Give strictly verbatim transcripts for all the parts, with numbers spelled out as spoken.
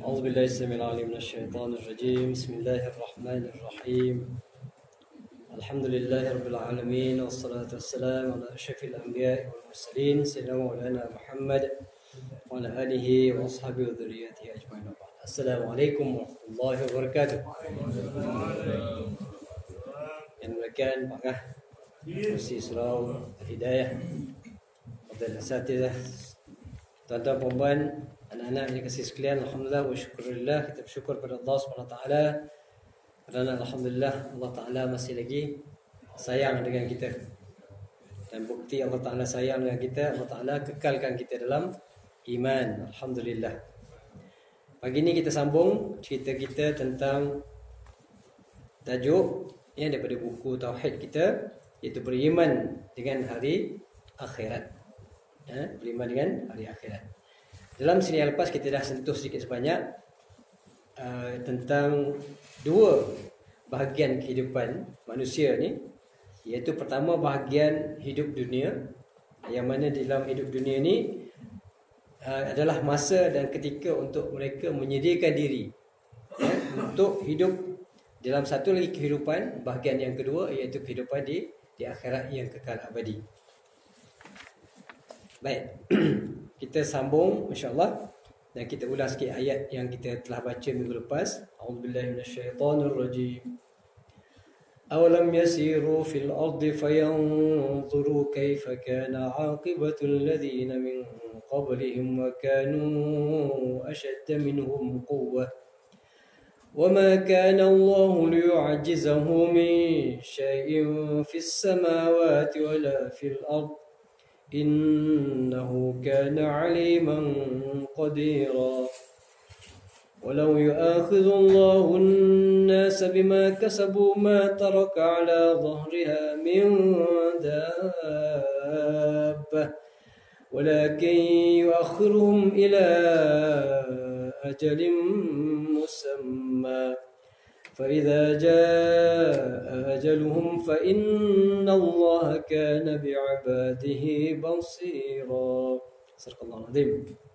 أعوذ بالله السميع العليم من الشيطان الرجيم. بسم الله الرحمن الرحيم. الحمد لله رب العالمين، والصلاة والسلام على أشرف الأنبياء والمرسلين سيدنا مولانا محمد وعلى آله وأصحابه وذريته أجمعين. السلام عليكم ورحمة الله وبركاته. Yang mulakan Pakah Kursi Surau Hidayah Abdul Asatidah, tuan-tuan perempuan, anak-anak yang dikasihi sekalian, alhamdulillah wa syukurillah, kita bersyukur pada Allah subhanahu wa taala kerana alhamdulillah Allah Taala masih lagi sayang dengan kita. Dan bukti Allah Taala sayang dengan kita, Allah Taala kekalkan kita dalam iman. Alhamdulillah. Pagi ini kita sambung cerita kita tentang tajuk yang daripada buku tauhid kita, iaitu beriman dengan hari akhirat. Ya, beriman dengan hari akhirat. Dalam sini yang lepas kita dah sentuh sedikit sebanyak uh, tentang dua bahagian kehidupan manusia ni, iaitu pertama bahagian hidup dunia, yang mana dalam hidup dunia ni uh, adalah masa dan ketika untuk mereka menyediakan diri ya, untuk hidup dalam satu lagi kehidupan, bahagian yang kedua, iaitu kehidupan di di akhirat yang kekal abadi. Baik, kita sambung insya-Allah dan kita ulang sikit ayat yang kita telah baca minggu lepas. A'udzubillahi minasyaitonirrajim. Awalam yasiru fil ardi fayanzuru kaifa kana 'aqibatul ladzina min qablihim wa kanu ashadda minhum quwwah. وما كان الله ليعجزه من شيء في السماوات ولا في الأرض إنه كان عليما قديرا ولو يؤاخذ الله الناس بما كسبوا ما ترك على ظهرها من دابة ولكن يؤخرهم إلى أجل مسمى فإذا جاء أجلهم فإن الله كان بعباده بصيرا. صدق الله العظيم.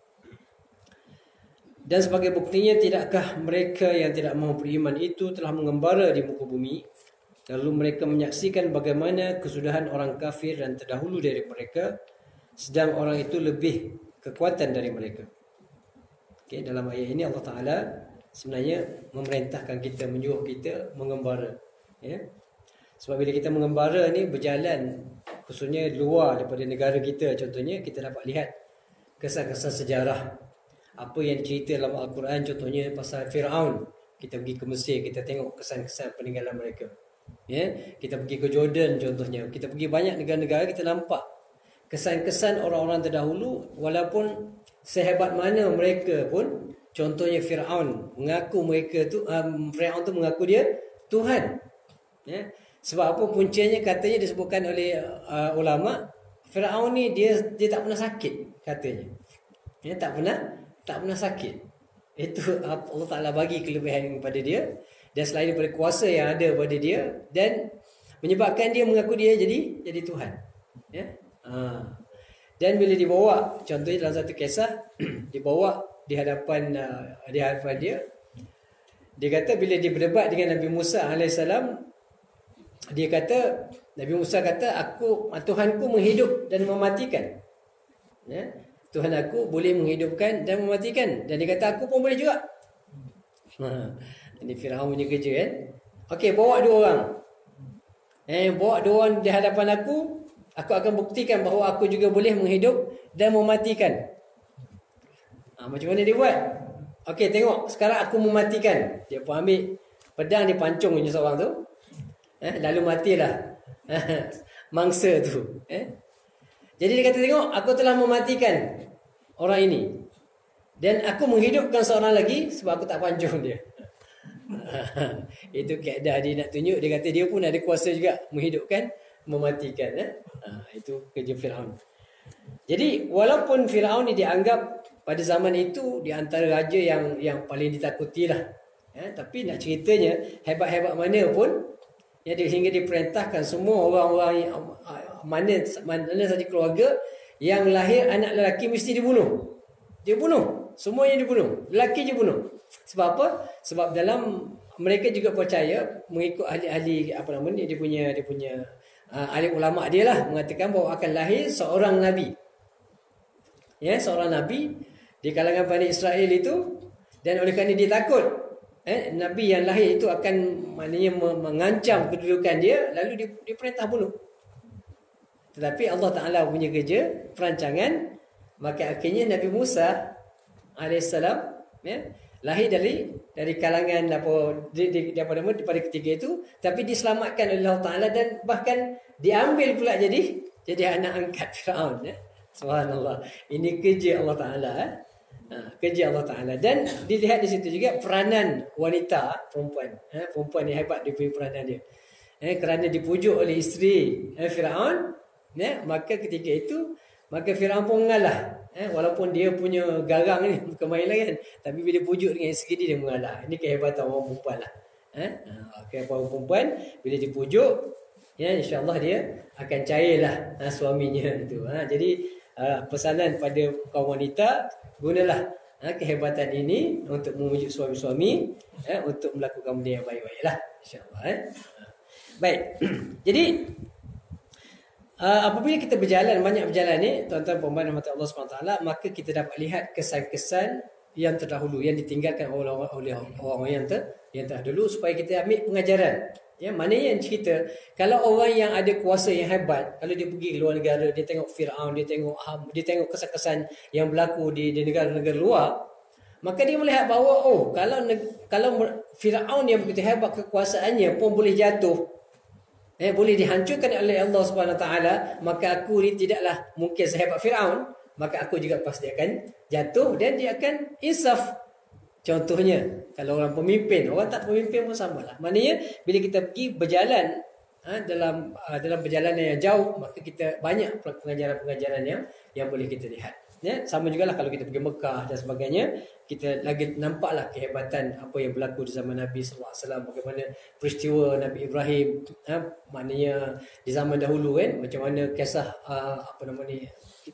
Dan sebagai buktinya, tidakkah mereka yang tidak mahu beriman itu telah mengembara di muka bumi, lalu mereka menyaksikan bagaimana kesudahan orang kafir dan terdahulu dari mereka, sedang orang itu lebih kekuatan dari mereka. Okay, dalam ayat ini Allah Ta'ala sebenarnya memerintahkan kita, menyuruh kita mengembara ya? Sebab bila kita mengembara ni berjalan, khususnya luar daripada negara kita, contohnya kita dapat lihat kesan-kesan sejarah, apa yang dicerita dalam Al-Quran, contohnya pasal Fir'aun. Kita pergi ke Mesir, kita tengok kesan-kesan peninggalan mereka ya? Kita pergi ke Jordan contohnya, kita pergi banyak negara-negara, kita nampak kesan-kesan orang-orang terdahulu. Walaupun sehebat mana mereka pun, contohnya Fir'aun mengaku mereka tu um, Fir'aun tu mengaku dia Tuhan ya? Sebab apa puncanya? Katanya disebutkan oleh uh, ulama, Fir'aun ni dia dia tak pernah sakit katanya ya, tak pernah tak pernah sakit. Itu Allah Ta'ala bagi kelebihan kepada dia, dan selain daripada kuasa yang ada pada dia, dan menyebabkan dia mengaku dia jadi jadi Tuhan ya. Ha. Dan bila dibawa, contohnya dalam satu kisah dibawa di hadapan uh, di hadapan dia, dia kata bila dia berdebat dengan Nabi Musa alaihissalam, dia kata, Nabi Musa kata, aku Tuhanku menghidup dan mematikan ya? Tuhan aku boleh menghidupkan dan mematikan. Dan dia kata aku pun boleh juga. Ha. Ini Firaun punya kerja kan. Okey, bawa dua orang. Eh, bawa dua orang di hadapan aku. Aku akan buktikan bahawa aku juga boleh menghidup dan mematikan. Ha, macam mana dia buat? Okey, tengok. Sekarang aku mematikan. Dia pun ambil pedang, dia pancung punya seorang tu. Eh, lalu matilah mangsa tu. Eh? Jadi dia kata, tengok, aku telah mematikan orang ini. Dan aku menghidupkan seorang lagi sebab aku tak pancung dia. Itu kaedah dia nak tunjuk. Dia kata dia pun ada kuasa juga menghidupkan, mematikan eh? Ha, itu kerja Fir'aun. Jadi walaupun Fir'aun ni dianggap pada zaman itu di antara raja yang yang paling ditakuti lah eh? Tapi nak ceritanya, hebat-hebat mana pun ya, dia, hingga diperintahkan semua orang-orang yang, mana mana saja keluarga yang lahir anak lelaki mesti dibunuh. Dia bunuh, semuanya dibunuh, lelaki je bunuh. Sebab apa? Sebab dalam mereka juga percaya mengikut ahli-ahli apa nama ni, dia punya dia punya uh, ahli ulama dia lah mengatakan bahawa akan lahir seorang nabi. Ya, seorang nabi di kalangan Bani Israel itu, dan oleh kerana dia takut eh, nabi yang lahir itu akan maknanya mengancam kedudukan dia, lalu dia, dia perintah bunuh. Tetapi Allah Ta'ala punya kerja perancangan, maka akhirnya Nabi Musa alaihissalam ya, lahir dari dari kalangan apa di, di, di, apa nama daripada ketiga itu, tapi diselamatkan oleh Allah Ta'ala dan bahkan diambil pula jadi jadi anak angkat Firaun ya. Subhanallah. Ini kerja Allah Ta'ala eh. Ha, kerja Allah Ta'ala. Dan dilihat di situ juga peranan wanita, perempuan eh, perempuan yang hebat dia punya peranan dia eh, kerana dipujuk oleh isteri eh, Firaun ya, maka ketika itu maka Firaun pun mengalah eh, walaupun dia punya garang ni bukan main lah kan, tapi bila pujuk dengan isteri dia, dia mengalah. Ini kehebatan orang perempuan lah eh, kehebatan perempuan bila dipujuk ya, insya-Allah dia akan cairlah ha, suaminya itu ha. Jadi uh, pesanan pada kaum wanita, gunalah ha, kehebatan ini untuk memujuk suami-suami eh, untuk melakukan benda yang baik-baiklah insya-Allah eh. Baik. Jadi Uh, apabila kita berjalan, banyak berjalan ni tuan-tuan puan-puan rahmat Allah subhanahu wa taala, maka kita dapat lihat kesan-kesan yang terdahulu yang ditinggalkan oleh orang-orang yang ter, yang terdahulu, supaya kita ambil pengajaran. Ya, mana yang cerita kalau orang yang ada kuasa yang hebat, kalau dia pergi ke luar negara, dia tengok Firaun, dia tengok dia tengok kesan-kesan yang berlaku di, di negara-negara luar, maka dia melihat bahawa oh, kalau kalau Firaun yang begitu hebat kekuasaannya pun boleh jatuh, Eh, boleh dihancurkan oleh Allah Subhanahu Wa Taala, maka aku ni tidaklah mungkin sehebat Firaun, maka aku juga pasti akan jatuh dan dia akan insaf. Contohnya, kalau orang pemimpin, orang tak pemimpin pun samalah. Maknanya bila kita pergi berjalan ha, dalam uh, dalam perjalanan yang jauh, maka kita banyak pengajaran-pengajaran yang yang boleh kita lihat. Ya, sama jugalah kalau kita pergi Mekah dan sebagainya, kita lagi nampaklah kehebatan apa yang berlaku di zaman Nabi sallallahu alaihi wasallam, bagaimana peristiwa Nabi Ibrahim ha, maknanya di zaman dahulu kan, macam mana kisah uh, apa nama ni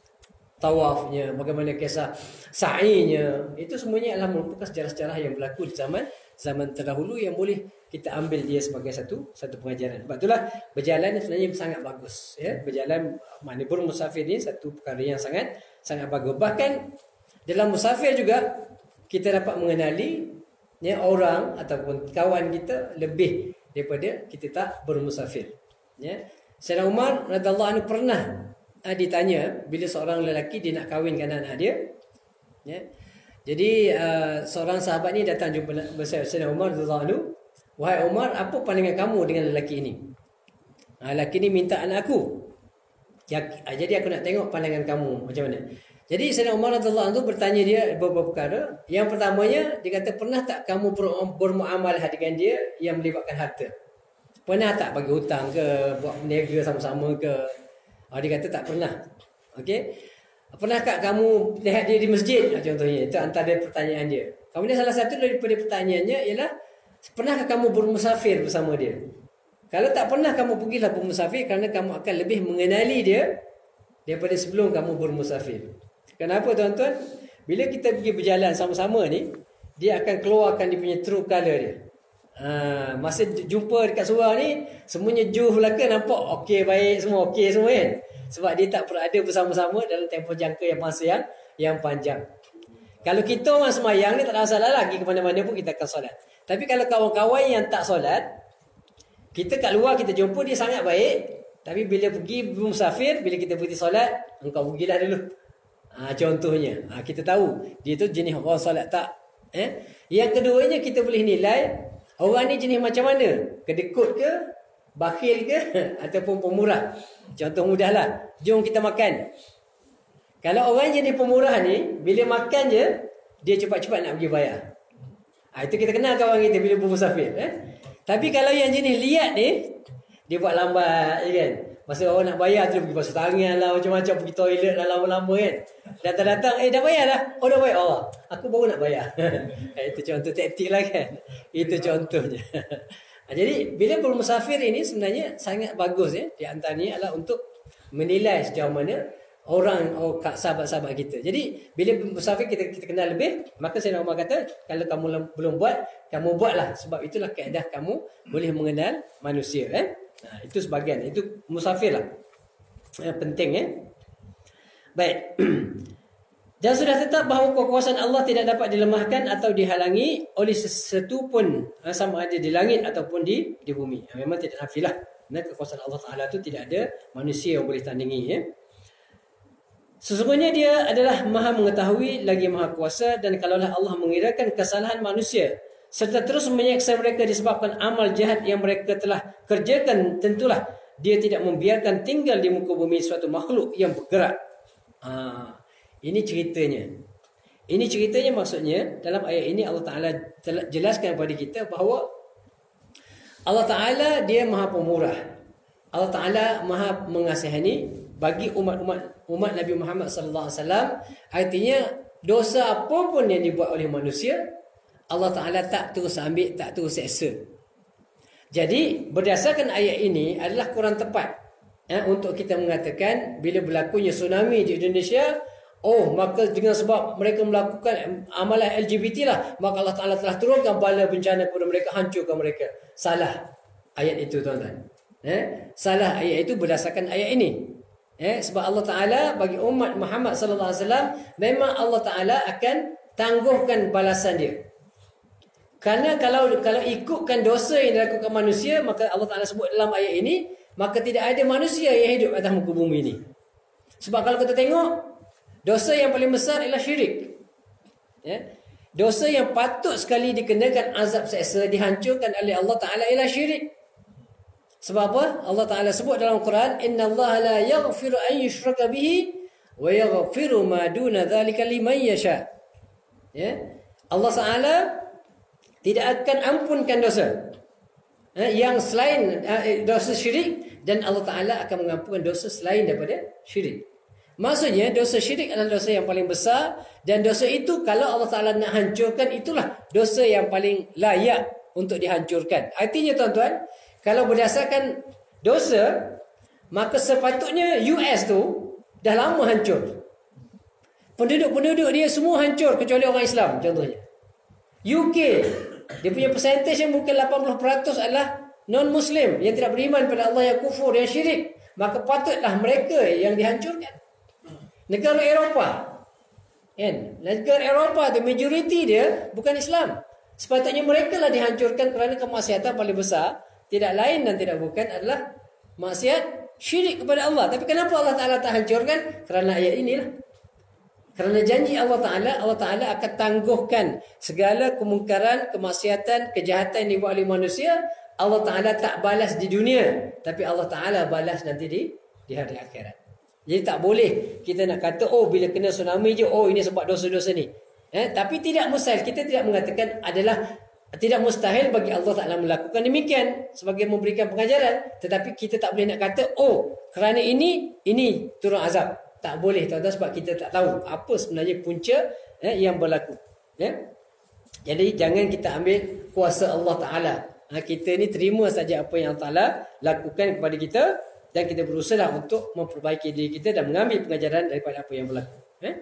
tawafnya, bagaimana kisah sa'inya, itu semuanya adalah merupakan sejarah-sejarah yang berlaku di zaman zaman terdahulu yang boleh kita ambil dia sebagai satu satu pengajaran. Sebab itulah berjalan sebenarnya sangat bagus ya. Berjalan maknanya bermusafir ni satu perkara yang sangat sangat bagus. Bahkan dalam musafir juga kita dapat mengenali ya, orang ataupun kawan kita lebih daripada kita tak bermusafir. Ya. Sayyidina Umar radhiyallahu anhu pernah uh, ditanya bila seorang lelaki dia nak kahwinkan anak dia. Ya. Jadi uh, seorang sahabat ni datang jumpa Sayyidina Umar radhiyallahu anhu, "Wahai Umar, apa pandangan kamu dengan lelaki ini? Ha, lelaki ini minta anak aku. Ya, jadi aku nak tengok pandangan kamu macam mana." Jadi Sayyidina Umar radhiyallahu anhu bertanya dia beberapa perkara. Yang pertamanya dia kata, "Pernah tak kamu bermuamalah dengan dia yang melibatkan harta? Pernah tak bagi hutang ke, buat berniaga sama-sama ke?" Ha, dia kata tak pernah. Okey. "Pernah tak kamu lihat dia di masjid?" Contohnya, itu antara pertanyaan dia. Kemudian salah satu daripada pertanyaannya ialah, "Pernahkah kamu bermusafir bersama dia?" Kalau tak pernah, kamu pergilah bermusafir kerana kamu akan lebih mengenali dia daripada sebelum kamu bermusafir. Kenapa tuan-tuan? Bila kita pergi berjalan sama-sama ni, dia akan keluarkan dia punya true color dia. Ha, masa jumpa dekat surau ni, semuanya juh belaka nampak okey, baik semua, okey semua kan. Sebab dia tak berada bersama-sama dalam tempoh jangka yang masa yang, yang panjang. Kalau kita orang semayang ni tak ada masalah lagi, ke mana-mana pun kita akan solat. Tapi kalau kawan-kawan yang tak solat, kita kat luar kita jumpa dia sangat baik, tapi bila pergi musafir, bila kita pergi solat, engkau pergilah dulu. Ha, contohnya, ha, kita tahu dia tu jenis orang solat tak. Eh? Yang keduanya kita boleh nilai orang ni jenis macam mana, kedekut ke, bakhil ke, ataupun pemurah. Contoh mudahlah, jom kita makan. Kalau orang jenis pemurah ni, bila makan je, dia cepat-cepat nak pergi bayar. Ha, itu kita kenal kawan kita bila bermusafir. Eh? Tapi kalau yang jenis liat ni, dia buat lambat je kan. Masa orang nak bayar tu pergi basuh tangan lah, macam-macam, pergi toilet lah lama-lama kan. Datang-datang, eh dah bayar dah? Oh dah bayar? Oh, aku baru nak bayar. Itu contoh taktik lah kan. Itu contohnya. Jadi bila bermusafir ini sebenarnya sangat bagus ya. Di antaranya adalah untuk menilai sejauh mana orang oh, sahabat-sahabat kita. Jadi bila musafir kita kita kenal lebih, maka Sayyidina Umar kata kalau kamu belum buat, kamu buatlah, sebab itulah kaedah kamu boleh mengenal manusia. Eh? Nah, itu sebahagian, itu musafir lah. Yang penting eh. Baik. Dan sudah tetap bahawa kekuasaan Allah tidak dapat dilemahkan atau dihalangi oleh sesuatu pun, sama ada di langit ataupun di di bumi. Memang tidak nafilah. Kerana kekuasaan Allah Ta'ala itu tidak ada manusia yang boleh tandingi. Ya. Sesungguhnya dia adalah maha mengetahui lagi maha kuasa, dan kalaulah Allah mengirakan kesalahan manusia serta terus menyeksa mereka disebabkan amal jahat yang mereka telah kerjakan, tentulah dia tidak membiarkan tinggal di muka bumi suatu makhluk yang bergerak. Haa. Ini ceritanya. Ini ceritanya maksudnya dalam ayat ini Allah Ta'ala telah jelaskan kepada kita bahawa Allah Ta'ala dia maha pemurah. Allah Ta'ala maha mengasihani bagi umat-umat umat Nabi Muhammad sallallahu alaihi wasallam. Artinya dosa apapun yang dibuat oleh manusia, Allah Ta'ala tak terus ambil, tak terus seksa. Jadi berdasarkan ayat ini adalah kurang tepat eh, untuk kita mengatakan bila berlakunya tsunami di Indonesia, oh, maka dengan sebab mereka melakukan amalan L G B T lah, maka Allah Ta'ala telah turunkan bala bencana kepada mereka, hancurkan mereka. Salah ayat itu, tuan-tuan. Eh? Salah ayat itu berdasarkan ayat ini. Eh? Sebab Allah Ta'ala bagi umat Muhammad sallallahu alaihi wasallam, memang Allah Ta'ala akan tangguhkan balasan dia. Kerana kalau kalau ikutkan dosa yang dilakukan manusia, maka Allah Ta'ala sebut dalam ayat ini, maka tidak ada manusia yang hidup atas muka bumi ini. Sebab kalau kita tengok, dosa yang paling besar ialah syirik. Ya. Dosa yang patut sekali dikenakan azab seksa, dihancurkan oleh Allah Ta'ala ialah syirik. Sebab apa? Allah Ta'ala sebut dalam Quran, Inna Allah la yaghfiru an yushraka bihi wa yaghfiru ma duna dhalika liman yasha. Ya. Allah Ta'ala tidak akan ampunkan dosa yang selain dosa syirik, dan Allah Ta'ala akan mengampunkan dosa selain daripada syirik. Maksudnya dosa syirik adalah dosa yang paling besar, dan dosa itu kalau Allah Ta'ala nak hancurkan, itulah dosa yang paling layak untuk dihancurkan. Artinya tuan-tuan, kalau berdasarkan dosa, maka sepatutnya U S tu dah lama hancur. Penduduk-penduduk dia semua hancur kecuali orang Islam contohnya. U K, dia punya percentage yang mungkin lapan puluh peratus adalah non-Muslim yang tidak beriman pada Allah, yang kufur, yang syirik. Maka patutlah mereka yang dihancurkan. Negara Eropah, kan? Negara Eropah tu majoriti dia bukan Islam. Sepatutnya mereka lah dihancurkan kerana kemaksiatan paling besar, tidak lain dan tidak bukan adalah maksiat syirik kepada Allah. Tapi kenapa Allah Ta'ala tak hancurkan? Kerana ayat inilah. Kerana janji Allah Ta'ala, Allah Ta'ala akan tangguhkan segala kemungkaran, kemaksiatan, kejahatan yang dibuat oleh manusia. Allah Ta'ala tak balas di dunia, tapi Allah Ta'ala balas nanti di, di hari akhirat. Jadi tak boleh kita nak kata, oh bila kena tsunami je, oh ini sebab dosa-dosa ni. Eh, tapi tidak mustahil, kita tidak mengatakan adalah tidak mustahil bagi Allah Ta'ala melakukan demikian sebagai memberikan pengajaran. Tetapi kita tak boleh nak kata, oh kerana ini, ini turun azab. Tak boleh tuan-tuan, sebab kita tak tahu apa sebenarnya punca eh, yang berlaku. Eh? Jadi jangan kita ambil kuasa Allah Ta'ala. Ha, kita ni terima saja apa yang Allah Ta'ala lakukan kepada kita, dan kita berusaha untuk memperbaiki diri kita dan mengambil pengajaran daripada apa yang berlaku. Eh?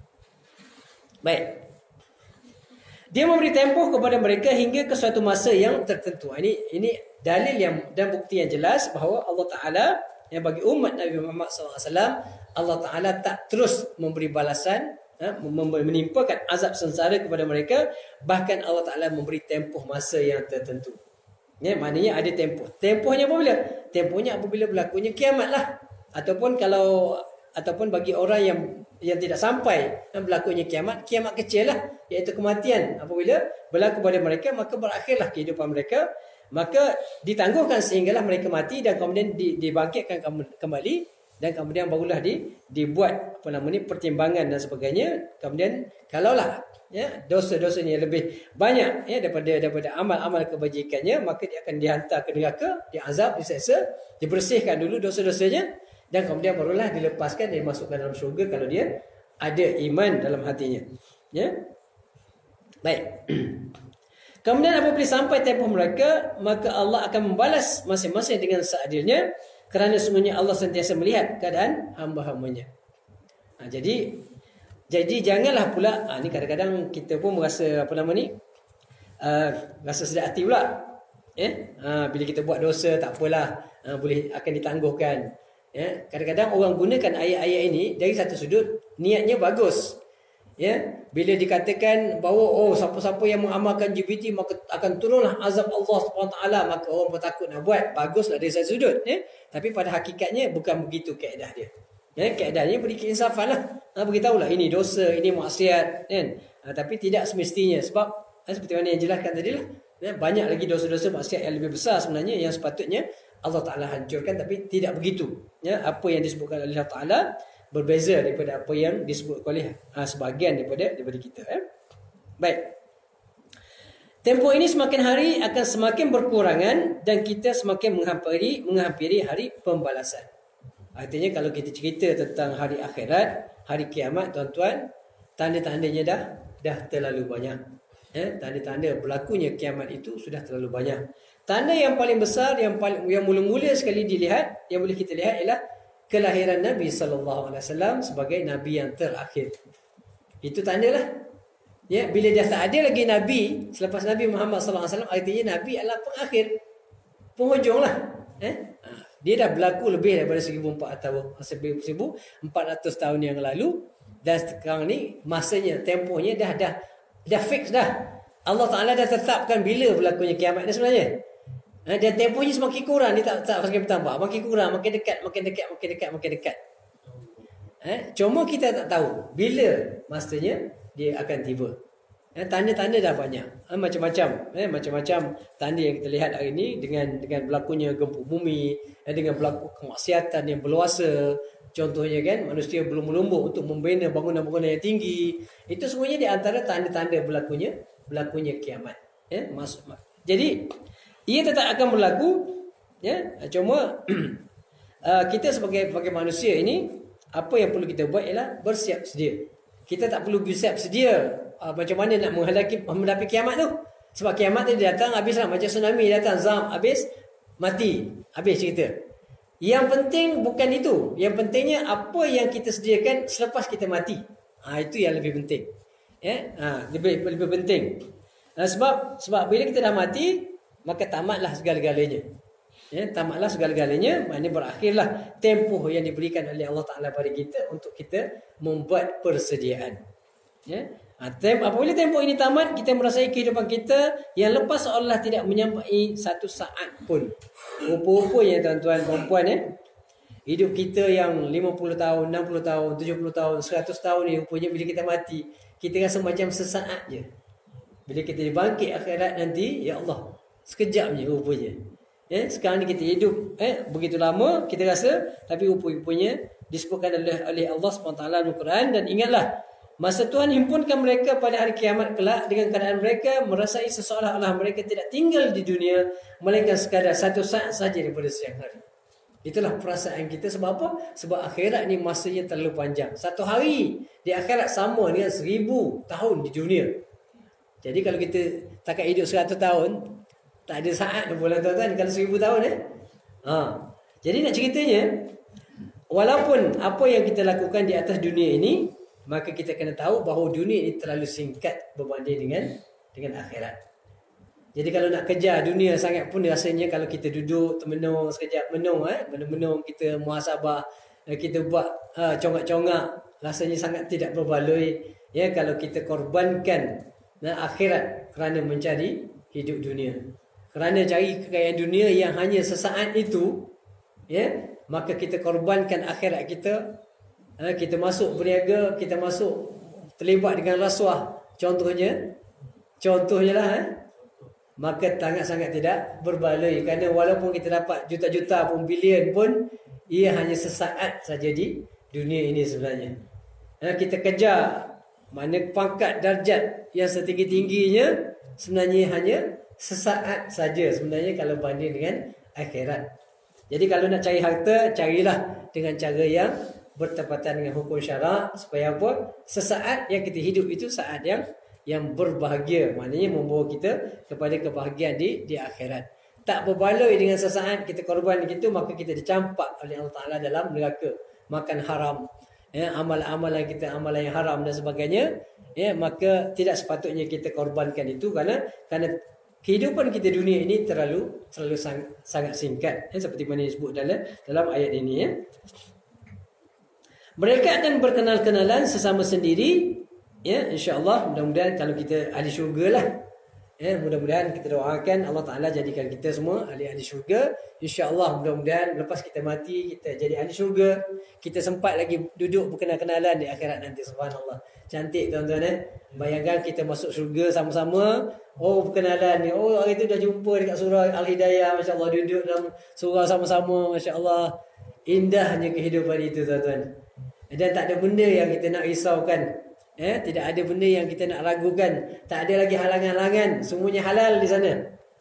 Baik. Dia memberi tempoh kepada mereka hingga ke suatu masa yang tertentu. Ini ini dalil yang dan bukti yang jelas bahawa Allah Ta'ala yang bagi umat Nabi Muhammad sallallahu alaihi wasallam, Allah Ta'ala tak terus memberi balasan, menimpakan azab sengsara kepada mereka. Bahkan Allah Ta'ala memberi tempoh masa yang tertentu. Ya, maknanya ada tempoh. Tempohnya apabila? Tempohnya apabila berlakunya kiamat lah. Ataupun kalau ataupun bagi orang yang yang tidak sampai berlakunya kiamat, kiamat kecil lah, iaitu kematian. Apabila berlaku pada mereka, maka berakhirlah kehidupan mereka. Maka ditangguhkan sehinggalah mereka mati, dan kemudian dibangkitkan kembali, dan kemudian barulah di, dibuat apa nama ni, pertimbangan dan sebagainya. Kemudian kalaulah ya dosa-dosanya lebih banyak ya daripada daripada amal-amal kebajikannya, maka dia akan dihantar ke neraka, diazab, diseksa, dibersihkan dulu dosa-dosanya, dan kemudian barulah dilepaskan dan dimasukkan dalam syurga kalau dia ada iman dalam hatinya. Ya. Baik. Kemudian apabila sampai tempoh mereka, maka Allah akan membalas masing-masing dengan seadilnya, kerana sungguhnya Allah sentiasa melihat keadaan hamba-hambanya. Ha, jadi jadi janganlah pula ha, ni kadang-kadang kita pun merasa apa nama ni? Uh, rasa sedap hati pula. Eh? Ha, bila kita buat dosa tak apalah, ha, boleh akan ditangguhkan. Ya, kadang-kadang orang gunakan ayat-ayat ini dari satu sudut niatnya bagus. Ya, bila dikatakan bahawa oh siapa-siapa yang mengamalkan G P T maka akan turunlah azab Allah Subhanahu Wa Taala, maka orang pun takut nak buat. Baguslah dari satu sudut, ya. Tapi pada hakikatnya bukan begitu kaedah dia. Ya, kaedahnya beri keinsafanlah. Ha, beritahulah ini dosa, ini maksiat, kan. Ha, tapi tidak semestinya sebab ha, seperti mana yang jelaskan tadilah, ya, banyak lagi dosa-dosa maksiat yang lebih besar sebenarnya yang sepatutnya Allah Taala hancurkan, tapi tidak begitu. Ya, apa yang disebutkan oleh Allah Taala berbeza daripada apa yang disebut oleh ha, sebahagian daripada daripada kita. Eh? Baik. Tempoh ini semakin hari akan semakin berkurangan dan kita semakin menghampiri menghampiri hari pembalasan. Artinya kalau kita cerita tentang hari akhirat, hari kiamat, tuan-tuan, tanda-tandanya dah dah terlalu banyak. Eh, tanda-tanda berlakunya kiamat itu sudah terlalu banyak. Tanda yang paling besar yang paling yang mula-mula sekali dilihat, yang boleh kita lihat ialah kelahiran Nabi sallallahu alaihi wasallam sebagai nabi yang terakhir. Itu tandalah. Ya, bila dah tak ada lagi nabi selepas Nabi Muhammad sallallahu alaihi wasallam, artinya nabi adalah pengakhir. Penghujunglah. Eh? Dia dah berlaku lebih daripada seribu empat ratus tahun yang lalu, dan sekarang ni masanya, tempohnya dah dah dah fix dah. Allah Taala dah tetapkan bila berlakunya kiamat ni sebenarnya. Ha, dan tempohnya semakin kurang, dia tak tak semakin bertambah, makin kurang, makin dekat, makin dekat, makin dekat, makin dekat. Ha, cuma kita tak tahu bila masanya dia akan tiba. Ha, tanda-tanda dah banyak, ha, macam-macam, ha, macam-macam tanda yang kita lihat hari ini dengan dengan berlakunya gempa bumi, ha, dengan berlaku kemaksiatan yang berluasa. Contohnya kan, manusia belum melumbuk untuk membina bangunan-bangunan yang tinggi. Itu semuanya di antara tanda-tanda berlakunya berlakunya kiamat. Ya, maksud. Jadi ia tetap akan berlaku, ya. Cuma uh, kita sebagai sebagai manusia ini, apa yang perlu kita buat ialah bersiap sedia. Kita tak perlu bersiap sedia uh, macam mana nak menghadapi menghadapi kiamat tu. Sebab kiamat tu dia datang habislah, macam tsunami datang, zam habis, mati, habis cerita. Yang penting bukan itu. Yang pentingnya apa yang kita sediakan selepas kita mati. Ha, itu yang lebih penting. Ya, ha, lebih lebih penting. Ha, sebab sebab bila kita dah mati, maka tamatlah segala-galanya. Ya, tamatlah segala-galanya, maknanya berakhirlah tempoh yang diberikan oleh Allah Taala pada kita untuk kita membuat persediaan. Ya. Ha, tem, apabila tempoh ini tamat, kita merasai kehidupan kita yang lepas seolah tidak menyampai satu saat pun. Rupa-rupanya tuan-tuan perempuan, ya, hidup kita yang lima puluh tahun, enam puluh tahun, tujuh puluh tahun, seratus tahun ni, rupanya bila kita mati, kita rasa macam sesaat je. Bila kita dibangkit akhirat nanti, ya Allah, sekejap je rupanya. Ya, sekarang ni kita hidup eh, begitu lama kita rasa, tapi rupanya disebutkan oleh, oleh Allah subhanahu wa taala dalam Al-Quran. Dan ingatlah, masa Tuhan himpunkan mereka pada hari kiamat kelak dengan keadaan mereka merasai seseolah-olah mereka tidak tinggal di dunia melainkan sekadar satu saat saja daripada siang hari. Itulah perasaan kita. Sebab apa? Sebab akhirat ni masanya terlalu panjang. Satu hari di akhirat sama dengan seribu tahun di dunia. Jadi kalau kita takat hidup seratus tahun, tak ada saat dah bulan tuan-tuan kalau seribu tahun eh. Ha. Jadi nak ceritanya, walaupun apa yang kita lakukan di atas dunia ini, maka kita kena tahu bahawa dunia ini terlalu singkat berbanding dengan dengan akhirat. Jadi kalau nak kejar dunia sangat pun rasanya kalau kita duduk termenung sekejap, menung eh, menung-menung, kita muhasabah, kita buat uh, congak-congak, rasanya sangat tidak berbaloi ya kalau kita korbankan nah, akhirat kerana mencari hidup dunia. Kerana cari kekayaan dunia yang hanya sesaat itu, ya, maka kita korbankan akhirat kita. Ha, kita masuk berniaga, kita masuk terlibat dengan rasuah, contohnya, contohnya lah, eh? Maka sangat-sangat tidak berbaloi. Kerana walaupun kita dapat juta-juta pun, bilion pun, ia hanya sesaat saja di dunia ini sebenarnya. Ha, kita kejar mana pangkat darjat yang setinggi-tingginya, sebenarnya hanya sesaat saja sebenarnya kalau banding dengan akhirat. Jadi kalau nak cari harta, carilah dengan cara yang bertepatan dengan hukum syarak, supaya apa? Sesaat yang kita hidup itu saat yang yang berbahagia, maknanya membawa kita kepada kebahagiaan di di akhirat. Tak berbaloi dengan sesaat kita korban begitu, maka kita dicampak oleh Allah Taala dalam neraka, makan haram, ya, amalan-amalan kita, amalan yang haram dan sebagainya, ya, maka tidak sepatutnya kita korbankan itu kerana kerana kehidupan kita dunia ini terlalu terlalu sang, sangat singkat, ya, seperti mana disebut dalam dalam ayat ini, ya. Mereka akan berkenal-kenalan sesama sendiri, ya, insya-Allah. Mudah-mudahan kalau kita ahli syurga lah, ya, mudah-mudahan kita doakan Allah Taala jadikan kita semua ahli-ahli syurga, insya-Allah. Mudah-mudahan lepas kita mati kita jadi ahli syurga, kita sempat lagi duduk berkenal-kenalan di akhirat nanti. Subhanallah, cantik tuan-tuan, eh. Bayangkan kita masuk syurga sama-sama. Oh, perkenalan ni. Oh, hari tu dah jumpa dekat surah Al-Hidayah. Masya-Allah, duduk dalam surah sama-sama. Masya-Allah. Indahnya kehidupan itu, tuan-tuan. Dan tak ada benda yang kita nak risaukan. Eh, tidak ada benda yang kita nak ragukan. Tak ada lagi halangan-halangan. Semuanya halal di sana.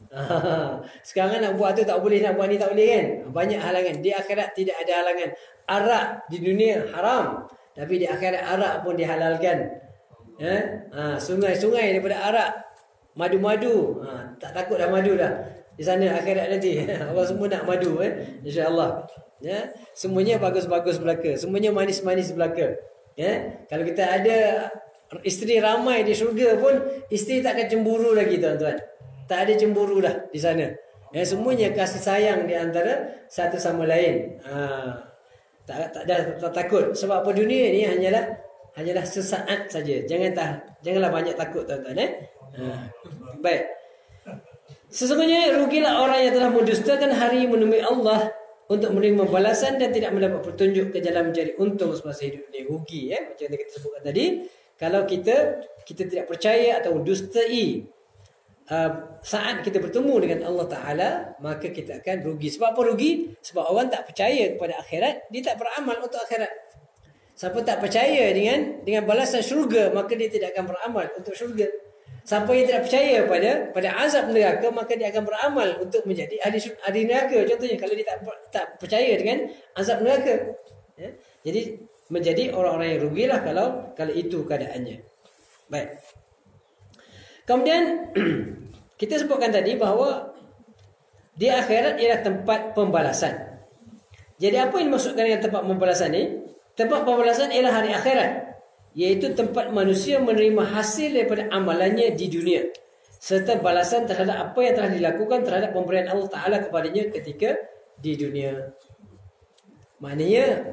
Sekarang nak buat tu tak boleh, nak buat ni tak boleh, kan? Banyak halangan. Di akhirat tidak ada halangan. Arak di dunia haram, tapi di akhirat arak pun dihalalkan. Eh? Ha, sungai-sungai daripada arak, madu-madu. Ha, tak takut dah madu dah di sana akhirat nanti. Orang semua nak madu, eh? InsyaAllah. Ya? Semuanya bagus-bagus belaka. Semuanya manis-manis belaka. Ya? Kalau kita ada isteri ramai di syurga pun, isteri tak akan cemburu lagi, tuan-tuan. Tak ada cemburu dah di sana. Ya? Semuanya kasih sayang di antara satu sama lain. Ha, tak, tak, tak, tak takut. Sebab apa, dunia ni hanyalah hanyalah sesaat saja. Jangan tak, janganlah banyak takut, tuan-tuan, eh. Ha. Baik. Sesungguhnya rugilah orang yang telah mendustakan hari menemui Allah untuk menerima balasan dan tidak mendapat petunjuk ke jalan mencari untung semasa hidup ini. Rugi, eh. Macam yang kita sebutkan tadi, kalau kita kita tidak percaya atau dustai uh, saat kita bertemu dengan Allah Ta'ala, maka kita akan rugi. Sebab apa rugi? Sebab orang tak percaya kepada akhirat, dia tak beramal untuk akhirat. Siapa tak percaya dengan dengan balasan syurga, maka dia tidak akan beramal untuk syurga. Siapa yang tidak percaya pada pada azab neraka, maka dia akan beramal untuk menjadi ahli ahli neraka. Contohnya kalau dia tak tak percaya dengan azab neraka, ya? Jadi menjadi orang-orang yang rugilah kalau kalau itu keadaannya. Baik. Kemudian kita sebutkan tadi bahawa di akhirat ialah tempat pembalasan. Jadi apa yang dimaksudkan dengan tempat pembalasan ni? Tempat pembalasan ialah hari akhirat, iaitu tempat manusia menerima hasil daripada amalannya di dunia, serta balasan terhadap apa yang telah dilakukan terhadap pemberian Allah Ta'ala kepadanya ketika di dunia. Maknanya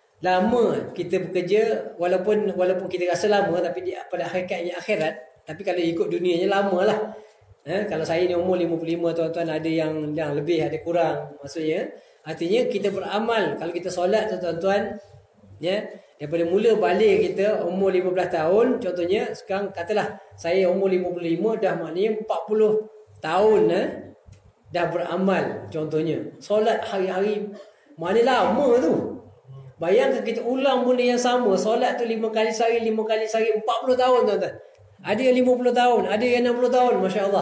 lama kita bekerja, walaupun walaupun kita rasa lama, tapi di, pada hakikatnya akhirat. Tapi kalau ikut dunianya lama lah. Eh, kalau saya ni umur lima puluh lima, tuan-tuan, ada yang yang lebih, ada kurang. Maksudnya artinya kita beramal. Kalau kita solat, tuan-tuan, ya, daripada mula balik kita umur lima belas tahun, contohnya sekarang katalah saya umur lima puluh lima, dah maknanya empat puluh tahun, eh, dah beramal. Contohnya solat hari-hari, mana lama tu. Bayangkan kita ulang benda yang sama, solat tu lima kali sehari, lima kali sehari, empat puluh tahun, tuan-tuan. Ada yang lima puluh tahun, ada yang enam puluh tahun, masya-Allah.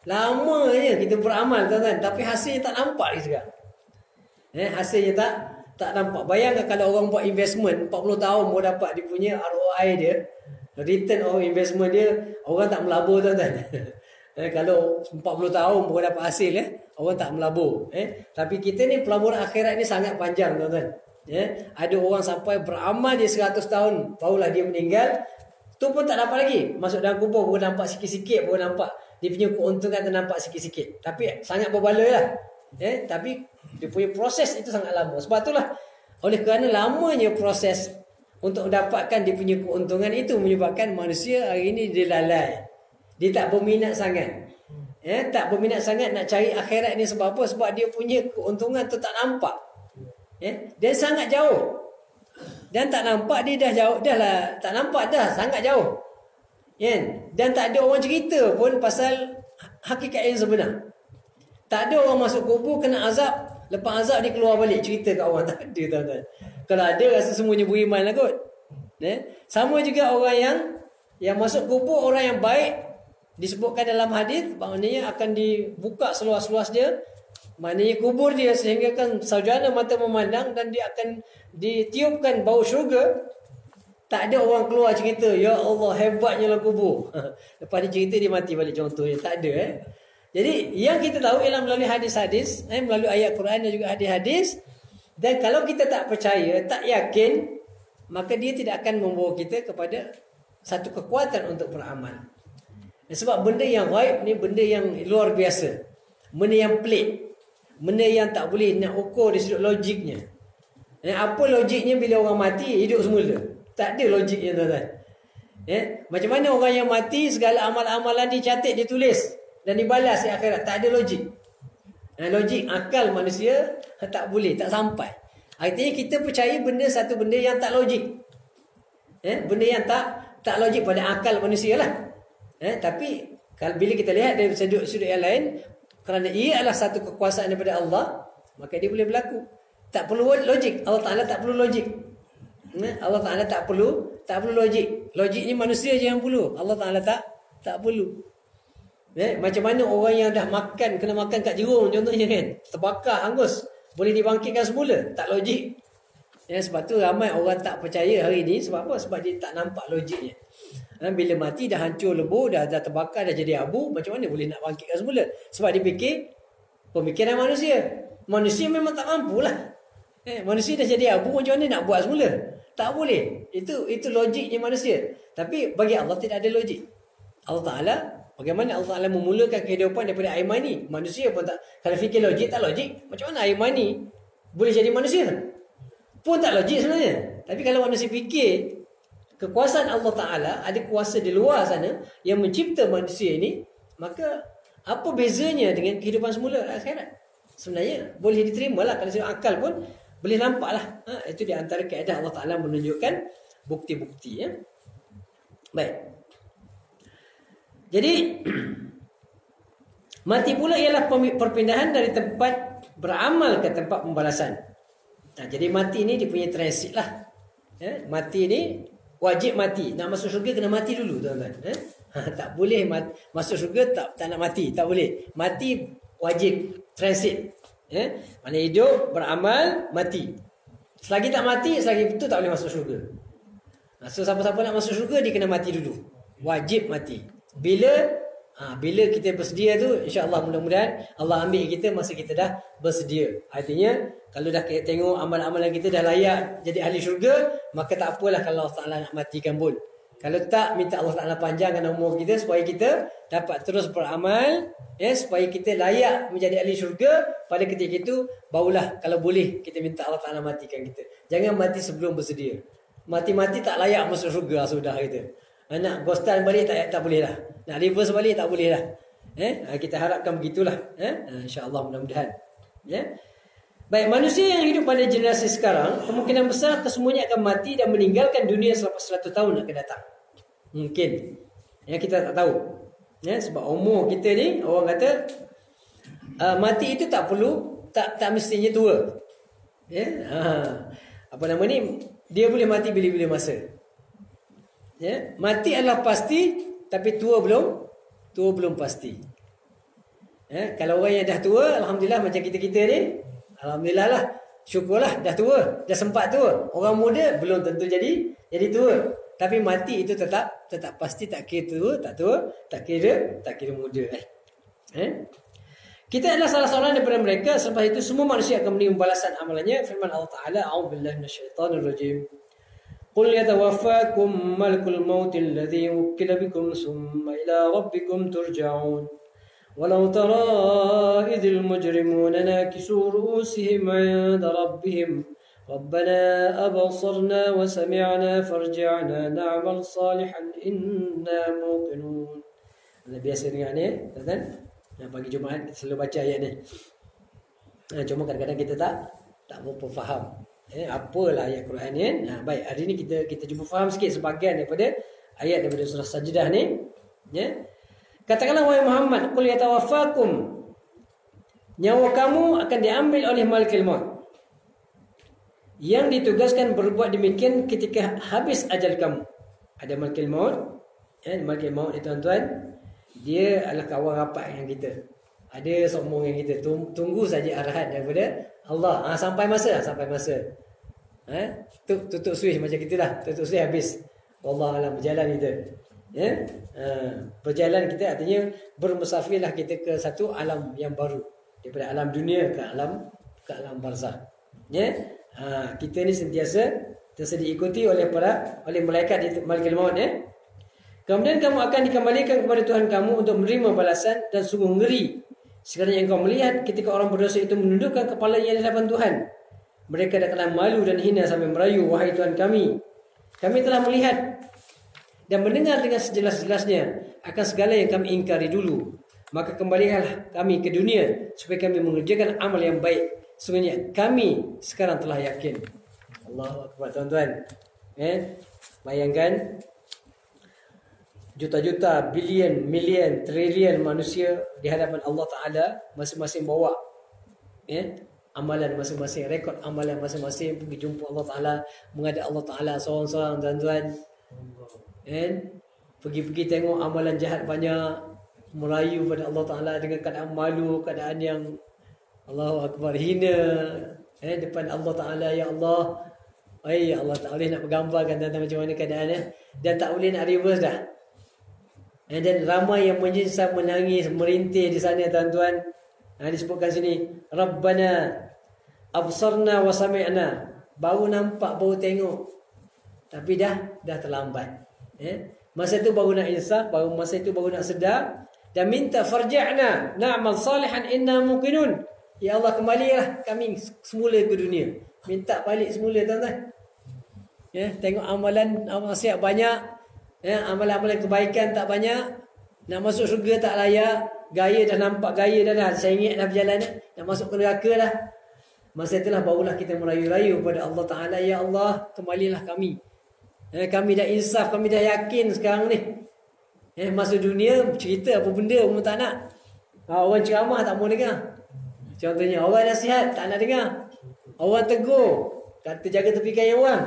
Lama je kita beramal, tuan-tuan, tapi hasilnya tak nampak lagi sekarang. Eh, hasilnya tak Tak nampak. Bayangkan kalau orang buat investment empat puluh tahun baru dapat dia punya R O I dia, return of investment dia, orang tak melabur, tuan-tuan. eh, kalau empat puluh tahun baru dapat hasil, eh, orang tak melabur. Eh. Tapi kita ni pelaburan akhirat ni sangat panjang, tuan-tuan. Eh. Ada orang sampai beramal dia seratus tahun, barulah dia meninggal. Tu pun tak dapat lagi. Masuk dalam kubur baru nampak sikit-sikit, baru nampak dia punya keuntungan ternampak sikit-sikit. Tapi sangat berbala lah. Eh, tapi dia punya proses itu sangat lama. Sebab itulah, oleh kerana lamanya proses untuk mendapatkan dia punya keuntungan, itu menyebabkan manusia hari ini dia lalai. Dia tak berminat sangat. Eh, tak berminat sangat nak cari akhirat ni. Sebab apa? Sebab dia punya keuntungan tu tak nampak. Eh, dia sangat jauh. Dan tak nampak, dia dah jauh. Dah lah, tak nampak dah, sangat jauh. Eh, dan tak ada orang cerita pun pasal hakikat yang sebenar. Tak ada orang masuk kubur kena azab, lepas azab dia keluar balik cerita kat orang. Tak ada, tuan-tuan. Kalau ada, rasa semuanya beriman lah kot. Eh? Sama juga orang yang yang masuk kubur, orang yang baik, disebutkan dalam hadis, maknanya akan dibuka seluas-luas dia, maknanya kubur dia, sehingga kan sarjana mata memandang, dan dia akan ditiupkan bau syurga. Tak ada orang keluar cerita, ya Allah hebatnya lah kubur. Lepas dia cerita, dia mati balik, contohnya. Tak ada, eh. Jadi yang kita tahu ialah melalui hadis-hadis, eh, melalui ayat Quran dan juga hadis-hadis. Dan kalau kita tak percaya, tak yakin, maka dia tidak akan membawa kita kepada satu kekuatan untuk beramal. Sebab benda yang ghaib ni benda yang luar biasa, benda yang pelik, benda yang tak boleh nak ukur dari sudut logiknya. Eh, apa logiknya bila orang mati hidup semula? Tak ada logiknya, tuan-tuan. Eh, macam mana orang yang mati segala amal-amalan dicatat, ditulis dan dibalas di akhirat? Tak ada logik. Eh, logik akal manusia tak boleh, tak sampai. Artinya kita percaya benda satu benda yang tak logik. Eh, benda yang tak tak logik pada akal manusia lah. Eh, tapi kalau bila kita lihat dari sudut-sudut yang lain, kerana ia adalah satu kekuasaan daripada Allah, maka dia boleh berlaku. Tak perlu logik. Allah Ta'ala tak perlu logik. Eh, Allah Ta'ala tak perlu tak perlu logik. Logik ni manusia je yang perlu. Allah Ta'ala tak tak perlu. Eh, macam mana orang yang dah makan, kena makan kat jerung contohnya kan, terbakar, hangus, boleh dibangkitkan semula? Tak logik. Ya, sebab tu ramai orang tak percaya hari ni. Sebab apa? Sebab dia tak nampak logiknya. Ha, bila mati dah hancur lebur, dah, dah terbakar, dah jadi abu, macam mana boleh nak bangkitkan semula? Sebab dia fikir pemikiran manusia. Manusia memang tak mampulah. Eh, manusia dah jadi abu, macam mana nak buat semula? Tak boleh. Itu itu logiknya manusia. Tapi bagi Allah tidak ada logik. Allah Ta'ala, bagaimana Allah Ta'ala memulakan kehidupan daripada air mani? Manusia pun tak, kalau fikir logik, tak logik. Macam mana air mani boleh jadi manusia? Pun tak logik sebenarnya. Tapi kalau manusia fikir kekuasaan Allah Ta'ala, ada kuasa di luar sana yang mencipta manusia ini, maka apa bezanya dengan kehidupan semula akhirat? Sebenarnya boleh diterima lah. Kalau saya akal pun boleh nampak lah. Ha, itu di antara kaedah Allah Ta'ala menunjukkan bukti-bukti. Ya? Baik. Jadi mati pula ialah perpindahan dari tempat beramal ke tempat pembalasan. Nah, jadi mati ni dia punya transit lah. Ya? Mati ni wajib mati. Nak masuk syurga kena mati dulu, tuan-tuan. Eh? Ha, tak boleh mat- masuk syurga tak tak nak mati, tak boleh. Mati wajib transit. Eh? Mana hidup, beramal, mati. Selagi tak mati, selagi itu tak boleh masuk syurga. Ha, so siapa-siapa nak masuk syurga dia kena mati dulu. Wajib mati. Bila ha, bila kita bersedia tu, insya-Allah mudah-mudahan Allah ambil kita masa kita dah bersedia. Artinya kalau dah tengok amal-amalan kita dah layak jadi ahli syurga, maka tak apalah kalau Allah Ta'ala nak matikan pun. Kalau tak, minta Allah Ta'ala panjangkan umur kita supaya kita dapat terus beramal, ya, supaya kita layak menjadi ahli syurga. Pada ketika itu, barulah kalau boleh kita minta Allah Ta'ala matikan kita. Jangan mati sebelum bersedia. Mati-mati tak layak masuk syurga sudah kita. Nak ghostan balik tak tak boleh dah. Nak reverse balik tak boleh dah. Eh, kita harapkan begitulah. Eh, insya-Allah mudah-mudahan. Ya. Baik, manusia yang hidup pada generasi sekarang kemungkinan besar kesemuanya akan mati dan meninggalkan dunia selepas seratus tahun akan datang. Mungkin. Ya, kita tak tahu. Ya, sebab umur kita ni orang kata uh, mati itu tak perlu, tak tak mestinya tua. Ya. Ha. Apa nama ni? Dia boleh mati bila-bila masa. Ya, mati adalah pasti, tapi tua belum, tua belum pasti. Ya, kalau orang yang dah tua, alhamdulillah macam kita-kita ni, alhamdulillah lah, syukurlah dah tua, dah sempat tua. Orang muda belum tentu jadi jadi tua. Tapi mati itu tetap tetap pasti, tak kira tua, tak tua, tak kira tak kira muda. Eh. Eh? Kita adalah salah seorang daripada mereka. Selepas itu semua manusia akan menerima balasan amalannya. Firman Allah Ta'ala, A'udzubillahi minasyaitonirrajim. Qul yatawaffakum malakul mautil ladzi wukkila bikum summa ila rabbikum turja'un. Walau tara idzil mujrimuna nakisu ru'usihim 'inda rabbihim Rabbana abasarna wa sami'na farji'na na'mal salihan inna muqinun. Anda biasa dengar ni, kan? Nah, pagi Jumaat kita selalu baca ayat ni. Nah, cuma kadang-kadang kita tak tak berapa faham. Eh, apalah ayat Quran ni? Nah, baik, hari ni kita kita cuba faham sikit sebahagian daripada ayat daripada surah Sajdah ni. Ya. Katakanlah wahai Muhammad, qul yatawaffakum. Nyawa kamu akan diambil oleh malakul maut. Yang ditugaskan berbuat demikian ketika habis ajal kamu. Ada malakul maut. Ya, malakul maut ni tuan-tuan, dia adalah kawan rapat dengan kita. Ada sombong yang kita tunggu saja arahan daripada Allah. Ha, sampai masa, sampai masa. Ha? Tutup switch macam kita dah. Tutup switch habis. Wallah alam berjalan kita. Ya? Ha, berjalan kita artinya bermusafirlah kita ke satu alam yang baru. Daripada alam dunia ke alam ke alam barzakh. Ya? Ha, kita ni sentiasa Terus diikuti oleh para oleh malaikat itu, malaikat maut ya. Kemudian kamu akan dikembalikan kepada Tuhan kamu untuk menerima balasan, dan sungguh ngeri sekiranya engkau melihat ketika orang berdosa itu menundukkan kepalanya di hadapan Tuhan. Mereka akan malu dan hina sampai merayu, wahai Tuhan kami, kami telah melihat dan mendengar dengan sejelas-jelasnya akan segala yang kami ingkari dulu. Maka kembalikanlah kami ke dunia supaya kami mengerjakan amal yang baik. Sungguhnya kami sekarang telah yakin. Allahu Akbar, tuan-tuan. Eh, bayangkan juta-juta, bilion, milion, trilion manusia di hadapan Allah Ta'ala, masing-masing bawa eh, amalan masing-masing, rekod amalan masing-masing, pergi jumpa Allah Ta'ala, menghadap Allah Ta'ala seorang-seorang, tuan-tuan. Eh, pergi-pergi tengok amalan jahat banyak, merayu pada Allah Ta'ala dengan keadaan malu, keadaan yang Allahu Akbar, hina eh, depan Allah Ta'ala. Ya Allah, ay, ya Allah, tak boleh nak bergambarkan tentang macam mana keadaan eh? Dan tak boleh nak reverse dah. Eh, dan ramai yang menyesal, menangis, merintih di sana, tuan-tuan. Ha, disebutkan sini, Rabbana absarna wa sami'na, baru nampak, baru tengok, tapi dah dah terlambat. Eh? Masa itu baru nak insaf, baru masa itu baru nak sedar dan minta farja'na na'mal salihan inna muqinun. Ya Allah, kembalilah kami semula ke dunia. Minta balik semula, tuan-tuan. Ya, tengok amalan amal siap banyak, ya, amalan-amalan kebaikan tak banyak, nak masuk syurga tak layak, gaya dah nampak gaya dah dah, sengit dah berjalan, nak masuk ke neraka dah. Masa itulah barulah kita merayu-rayu kepada Allah Ta'ala, ya Allah, kembalilah kami. Eh, kami dah insaf, kami dah yakin sekarang ni. Eh, masuk dunia, cerita apa benda pun tak nak. Ha, orang ceramah tak mau dengar. Contohnya, orang nasihat tak nak dengar. Orang tegur, kata jaga tepikan orang.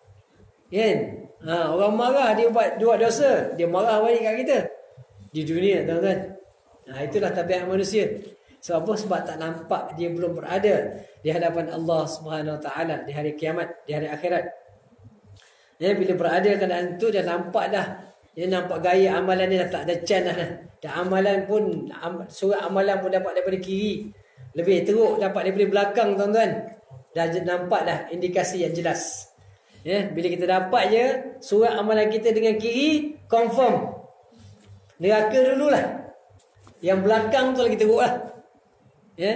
Kan? Ha, orang marah, dia buat dua dosa, dia marah balik kat kita. Di dunia, tuan-tuan. Ha, itulah tabiat manusia. Sebab apa? Sebab tak nampak dia belum berada di hadapan Allah Subhanahu Wa Taala di hari kiamat, di hari akhirat. Ya, bila berada keadaan itu, dah nampak dah. Dia nampak gaya amalan dia dah tak ada can dah. Dan amalan pun, am, surat amalan pun dapat daripada kiri. Lebih teruk dapat daripada belakang, tuan-tuan. Dah nampak dah indikasi yang jelas. Ya, bila kita dapat je surat amalan kita dengan kiri, confirm neraka dululah. Yang belakang tu lagi teruk lah. Ya.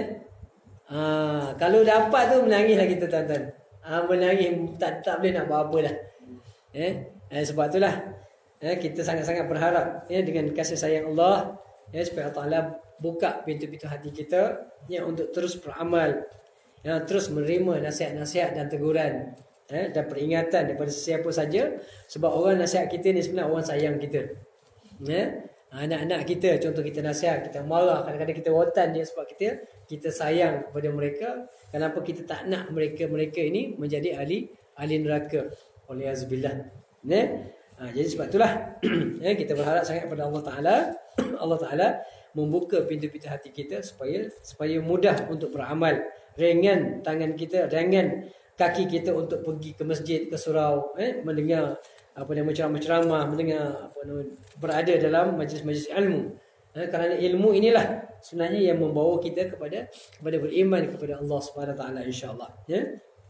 Ha, kalau dapat tu menangislah kita, tuan-tuan. Ha, menangis tak tak boleh nak buat apa dah. Ya. Eh, sebab itulah ya, kita sangat-sangat berharap ya, dengan kasih sayang Allah ya, supaya Allah Ta'ala buka pintu-pintu hati kita ya, untuk terus beramal ya, terus menerima nasihat-nasihat dan teguran ya, dan peringatan daripada sesiapa saja. Sebab orang nasihat kita ni sebenarnya orang sayang kita ya. Anak-anak kita, contoh kita nasihat, kita marah, kadang-kadang kita rotan dia sebab kita kita sayang kepada mereka. Kenapa kita tak nak mereka-mereka ini menjadi ahli ahli neraka? Waliyazbillah. Ya. Ha, jadi sebab itulah ya, kita berharap sangat kepada Allah Ta'ala. Allah Ta'ala membuka pintu-pintu hati kita supaya supaya mudah untuk beramal. Ringan tangan kita, ringan kaki kita untuk pergi ke masjid, ke surau, eh, mendengar apa nama ceramah-ceramah, mendengar apa nama, berada dalam majlis-majlis ilmu. Eh, kerana ilmu inilah sebenarnya yang membawa kita kepada kepada beriman kepada Allah Subhanahu Wa Taala, insya-Allah. Ya.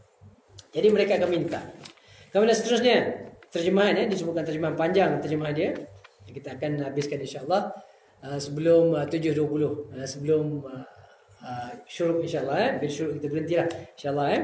Jadi mereka akan minta. Kemudian seterusnya terjemahan ya, disebutkan terjemahan panjang terjemahan dia. Kita akan habiskan insya-Allah uh, sebelum uh, tujuh dua puluh uh, sebelum uh, uh, syuruk insya-Allah eh. Bila syuruk kita berhentilah insya-Allah eh.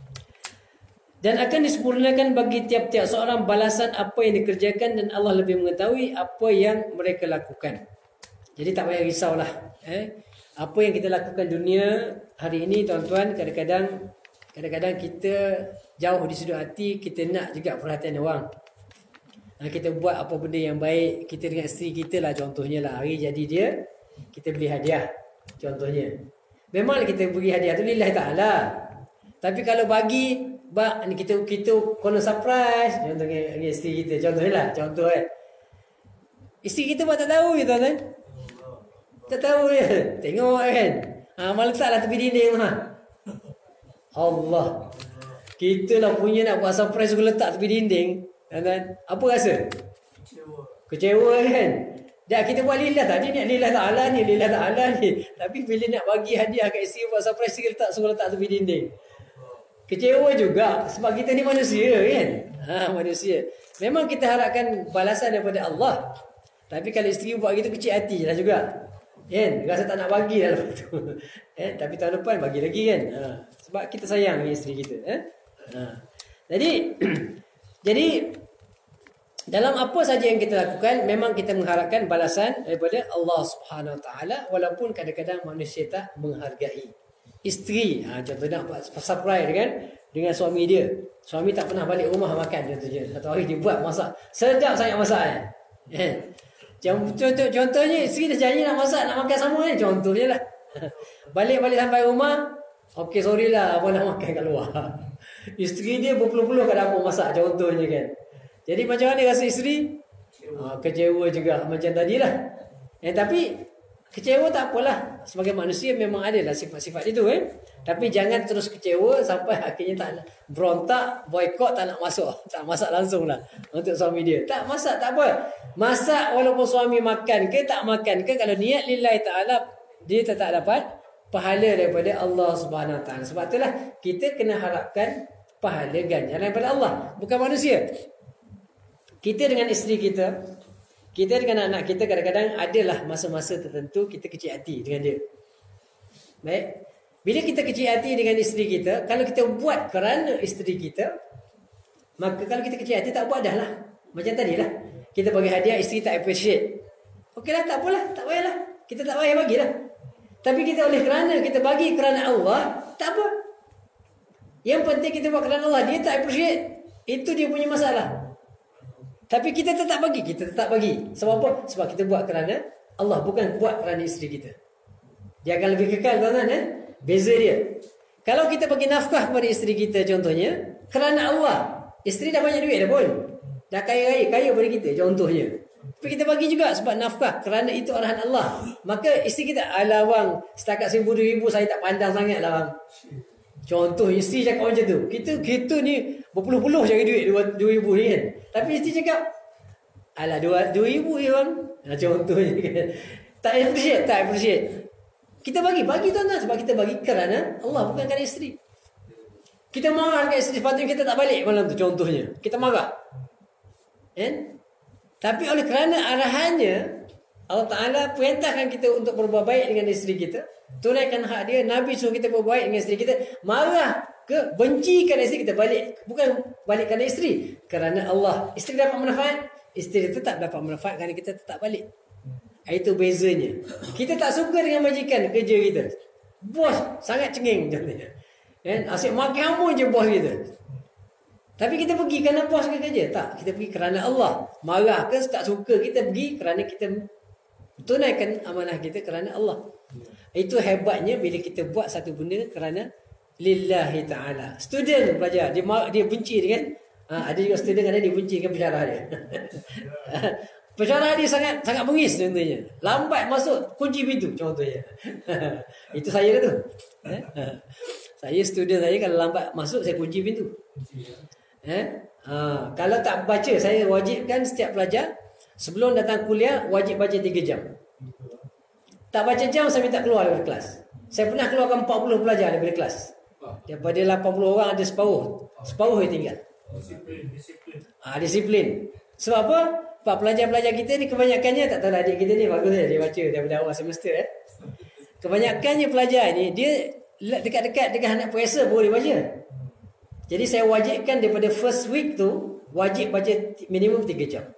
Dan akan disempurnakan bagi tiap-tiap seorang balasan apa yang dikerjakan, dan Allah lebih mengetahui apa yang mereka lakukan. Jadi tak payah risaulah eh. Apa yang kita lakukan dunia hari ini, tuan-tuan, kadang-kadang kadang-kadang kita jauh di sudut hati, kita nak juga perhatian orang. Nah, kita buat apa benda yang baik, kita dengan isteri kita lah contohnya lah, hari jadi dia, kita beli hadiah contohnya. Memanglah kita beri hadiah tu lillahi ta'ala. Tapi kalau bagi, bak, kita kita kono surprise, contohnya dengan isteri kita, contohnya lah, contoh kan. Isteri kita buat tak tahu je, tuan-tuan. Tak tahu je, tengok kan. Ha, malah letaklah tepi dinding ha. Allah. Kita lah punya nak buat surprise, aku letak tepi dinding. Dan apa rasa? Kecewa. Kecewa kan? Dah kita buat lillah tadi ni, lillah ta'ala ni, lillah ta'ala ni. Tapi bila nak bagi hadiah kat isteri buat surprise, kita letak, suruh letak tepi dinding. Kecewa juga sebab kita ni manusia kan. Ha, manusia. Memang kita harapkan balasan daripada Allah. Tapi kalau isteri buat gitu kecil hati je lah juga. Kan? Rasa tak nak bagi dah lepas tu. Eh, tapi tahun depan bagi lagi kan. Ha. Sebab kita sayang dengan isteri kita. Eh? Ha. Jadi jadi dalam apa saja yang kita lakukan memang kita mengharapkan balasan daripada Allah Subhanahu Wa Taala, walaupun kadang-kadang manusia tak menghargai. Isteri, ha, contohnya surprise kan dengan suami dia. Suami tak pernah balik rumah makan contohnya. Satu hari dia buat masak. Sedap sangat masaknya. Eh. Contoh, contohnya isteri dah janji nak masak, nak makan sama kan. Contohnya lah. Balik-balik sampai rumah, okey sorry lah abang nak makan kat luar. Isteri dia berpuluh-puluh kat dapur masak contohnya kan. Jadi macam mana rasa isteri? Ha, kecewa juga macam tadilah. Eh tapi kecewa tak apalah. Sebagai manusia memang adalah sifat-sifat itu eh. Tapi jangan terus kecewa sampai akhirnya tak berontak, boykot, tak nak masuk. Tak masak langsung lah untuk suami dia. Tak masak tak apa. Masak walaupun suami makan ke tak makan ke, kalau niat lillahi ta'ala, dia tetap dapat pahala daripada Allah Subhanahu Wa Taala. Sebab itulah kita kena harapkan pahala ganjaran daripada Allah, bukan manusia. Kita dengan isteri kita, kita dengan anak kita kadang-kadang adalah masa-masa tertentu kita kecil hati dengan dia. Baik. Bila kita kecil hati dengan isteri kita, kalau kita buat kerana isteri kita, maka kalau kita kecil hati tak buat dah lah. Macam tadi lah. Kita bagi hadiah, isteri tak appreciate. Okeylah, tak apalah, tak payahlah. Kita tak payah bagilah. Tapi kita oleh kerana kita bagi kerana Allah, tak apa. Yang penting kita buat kerana Allah, dia tak appreciate. Itu dia punya masalah. Tapi kita tetap bagi, kita tetap bagi. Sebab apa? Sebab kita buat kerana Allah, bukan buat kerana isteri kita. Dia akan lebih kekal tuan-tuan eh? Beza dia. Kalau kita bagi nafkah kepada isteri kita contohnya, kerana Allah, isteri dah banyak duit dah pun. Dah kaya-kaya, kaya pada kita contohnya. Tapi kita bagi juga sebab nafkah, kerana itu arahan Allah. Maka isteri kita, alah bang, setakat seribu dua ribu saya tak pandang sangat lah bang. Contoh isteri cakap macam tu. Kita kita ni berpuluh-puluh cari duit dua ribu ni kan. Tapi isteri cakap, alah dua ribu je bang. Nah, contohnya kan. Tak appreciate, tak appreciate. Kita bagi, bagi tuan-tuan. Sebab kita bagi kerana Allah, bukan kerana isteri. Kita marah kat isteri, sepatutnya kita tak balik malam tu contohnya. Kita marah. Kan? Tapi oleh kerana arahannya, Allah Ta'ala perintahkan kita untuk berbuat baik dengan isteri kita. Tunaikan hak dia. Nabi suruh kita berbaik dengan isteri kita. Marah ke bencikan isteri kita, balik. Bukan balik kerana isteri, kerana Allah. Isteri dapat manfaat, isteri tetap dapat manfaat kerana kita tetap balik. Itu bezanya. Kita tak suka dengan majikan kerja kita. Bos sangat cengeng contohnya. Kan? Asyik makan hamun je bos kita. Tapi kita pergi kerana bos ke kerja? Tak, kita pergi kerana Allah. Marah ke tak suka, kita pergi kerana kita tunaikan amanah kita kerana Allah. Itu hebatnya bila kita buat satu benda kerana lillahi ta'ala. Student pelajar, dia dia benci dengan ha, ada juga student kadang dia benci dengan pensyarah dia. Pensyarah dia sangat sangat bengis contohnya. Lambat masuk, kunci pintu contohnya. Itu saya tu. Saya student saya kalau lambat masuk saya kunci pintu. Eh? Ha, kalau tak baca, saya wajibkan setiap pelajar sebelum datang kuliah wajib baca tiga jam. Tak baca jam, saya minta keluar daripada kelas. Saya pernah keluarkan empat puluh pelajar daripada kelas. Daripada lapan puluh orang ada separuh. Separuh yang tinggal. Disiplin. Disiplin. Ha, disiplin. Sebab apa? Pak pelajar-pelajar kita ni kebanyakannya, tak tahu lah adik kita ni bagus lah dia baca daripada awal semester eh. Kebanyakannya pelajar ni dia dekat-dekat dengan anak peresa baru dia baca. Jadi saya wajibkan daripada first week tu wajib baca minimum tiga jam.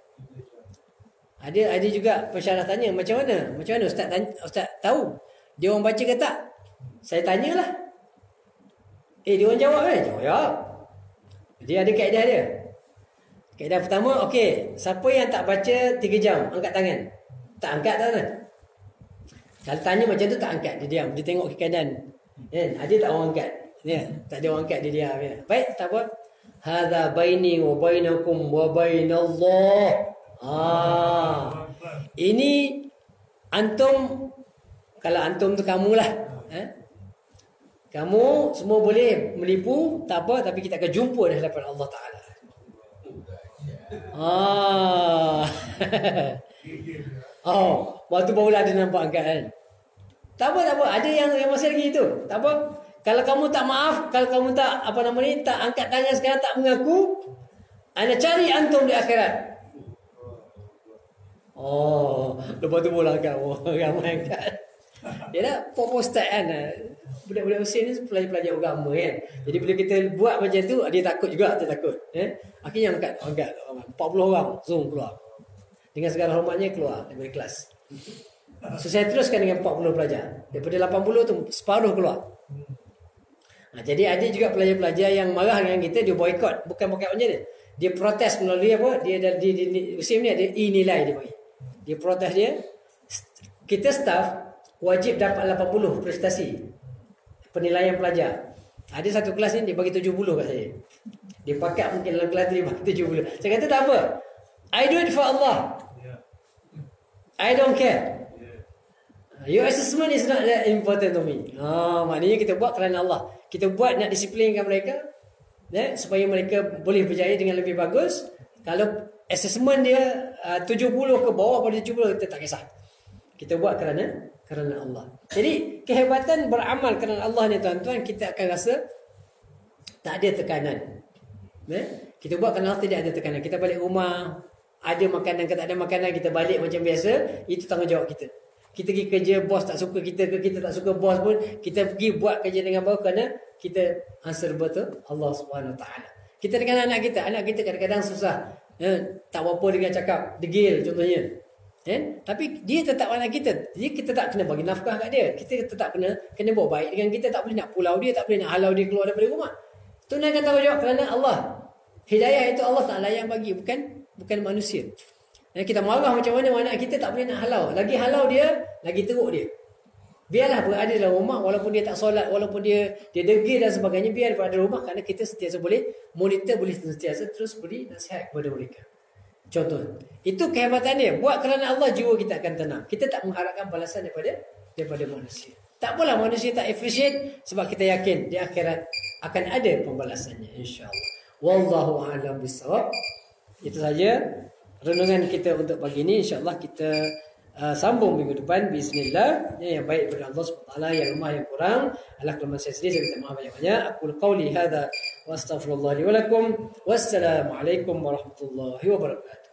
Ada ada juga pensyarah tanya macam mana? Macam mana ustaz tanya, ustaz tahu dia orang baca ke tak? Saya tanyalah. Eh dia orang jawab kan? Jawab. Dia ada kaedah dia. Kaedah pertama, okey, siapa yang tak baca tiga jam angkat tangan. Tak angkat tak kan? Kalau tanya macam tu tak angkat, dia diam, dia tengok ke keadaan. Kan? Ada tak orang angkat? Ya, tak ada orang angkat, dia diam ya. Baik, tak apa. Hadza baini wa bainakum wa bainallah. Ah. Ini antum, kalau antum tu kamulah, eh? Kamu semua boleh menipu, tak apa, tapi kita akan jumpa di hadapan Allah Taala. Ah. Oh, waktu barulah ada nampak angkat kan. Tak apa, tak apa. Ada yang yang masih lagi itu. Tak apa. Kalau kamu tak maaf, kalau kamu tak apa nama ni, tak angkat tangan sekarang, tak mengaku, ana cari antum di akhirat. Oh, lepas tu bola kat ramai angkat. Dia dah pop ustaz kan. Budak-budak Mesir ni pelajar-pelajar agama kan. Jadi bila kita buat macam tu, dia takut juga, dia takut. Eh? Akhirnya angkat, angkat empat puluh orang, zoom keluar. Dengan segala hormatnya keluar daripada kelas. So saya teruskan dengan empat puluh pelajar. Daripada lapan puluh tu separuh keluar. Ha, jadi ada juga pelajar-pelajar yang marah dengan kita, dia boykot. Bukan boykot macam dia. Dia protes melalui apa? Dia ada di, di, di musim ni ada e-nilai dia bagi. Dia protes dia. Kita staff wajib dapat lapan puluh prestasi penilaian pelajar. Ada satu kelas ni dia bagi tujuh puluh kat saya. Dia pakat mungkin dalam kelas dia bagi tujuh puluh. Saya kata tak apa. I do it for Allah. I don't care. Your assessment is not that important to me. Ah, maknanya kita buat kerana Allah. Kita buat nak disiplinkan mereka, ya, supaya mereka boleh berjaya dengan lebih bagus. Kalau assessment dia uh, tujuh puluh ke bawah pada tujuh puluh, kita tak kisah. Kita buat kerana kerana Allah. Jadi kehebatan beramal kerana Allah ni tuan-tuan, kita akan rasa tak ada tekanan. Ya? Kita buat kerana Allah, tidak ada tekanan. Kita balik rumah, ada makanan ke tak ada makanan, kita balik macam biasa. Itu tanggungjawab kita. Kita pergi kerja, bos tak suka kita ke kita tak suka bos pun, kita pergi buat kerja dengan baik kerana kita answer betul Allah Subhanahu Wa Taala. Kita dengan anak kita, anak kita kadang-kadang susah, eh, tak apa dengan cakap degil contohnya, eh? Tapi dia tetap anak kita, jadi kita tak kena bagi nafkah kat dia, kita tetap kena kena buat baik dengan kita, tak boleh nak pulau dia, tak boleh nak halau dia keluar daripada rumah. Tunaikan tanggungjawab kerana Allah. Hidayah itu Allah Taala yang bagi, bukan bukan manusia. Dan kita marah macam mana, anak kita tak boleh nak halau. Lagi halau dia, lagi teruk dia. Biarlah berada dalam rumah, walaupun dia tak solat, walaupun dia dia degil dan sebagainya, biar berada dalam rumah, kerana kita sentiasa boleh monitor, boleh sentiasa terus beri nasihat kepada mereka. Contoh, itu kehebatan dia. Buat kerana Allah, jiwa kita akan tenang. Kita tak mengharapkan balasan daripada daripada manusia. Tak apalah manusia tak efisien, sebab kita yakin di akhirat akan ada pembalasannya, insya-Allah. Wallahu a'lam bissawab. Itu saja renungan kita untuk pagi ini. InsyaAllah kita uh, sambung minggu depan bismillah. Ya, yang baik daripada Allah subhanahu wa taala, yang lemah yang kurang adalah kelemahan saya sendiri. Saya minta maaf banyak-banyak. Aku qauli hadza wa astaghfirullah li wa lakum. Wassalamualaikum warahmatullahi wabarakatuh.